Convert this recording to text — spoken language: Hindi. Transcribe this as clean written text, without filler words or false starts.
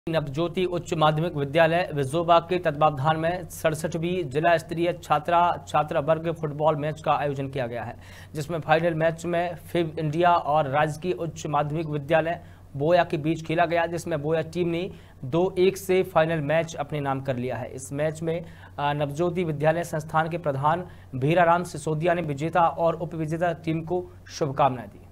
नवज्योति उच्च माध्यमिक विद्यालय विजोबा के तत्वावधान में 67वीं जिला स्तरीय छात्रा वर्ग फुटबॉल मैच का आयोजन किया गया है, जिसमें फाइनल मैच में फिब इंडिया और राजकीय उच्च माध्यमिक विद्यालय बोया के बीच खेला गया, जिसमें बोया टीम ने 2-1 से फाइनल मैच अपने नाम कर लिया है। इस मैच में नवज्योति विद्यालय संस्थान के प्रधान भीराराम सिसोदिया ने विजेता और उपविजेता टीम को शुभकामनाएं दी।